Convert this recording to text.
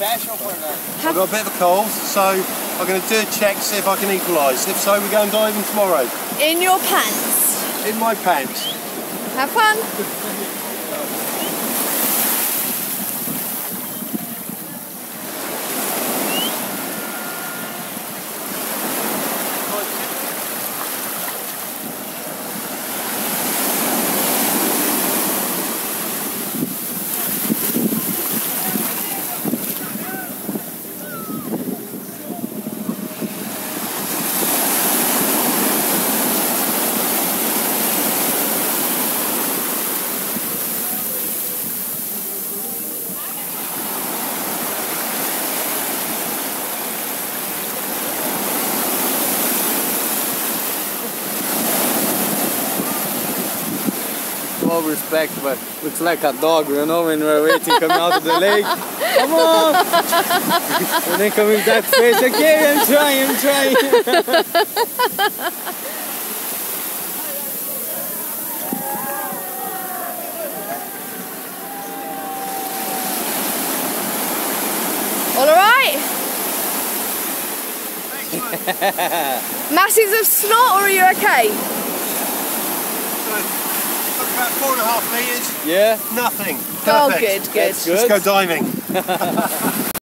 I've got a bit of a cold, so I'm going to do a check, see if I can equalise. If so, we go diving tomorrow. In your pants? In my pants. Have fun. All respect, but looks like a dog, you know, when we're waiting coming out of the lake. Come on! And then come with that face, okay, I'm trying. All alright? Masses of snot, or are you okay? About 4.5 metres. Yeah? Nothing. Oh, Perfect. good. That's good. Let's go diving.